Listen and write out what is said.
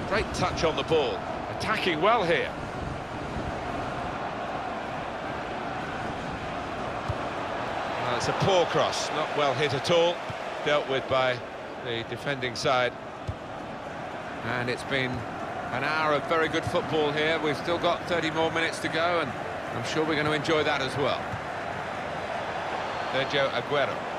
Great touch on the ball, attacking well here. Well, it's a poor cross, not well hit at all, dealt with by the defending side. And it's been an hour of very good football here. We've still got 30 more minutes to go, and I'm sure we're going to enjoy that as well. Sergio Aguero.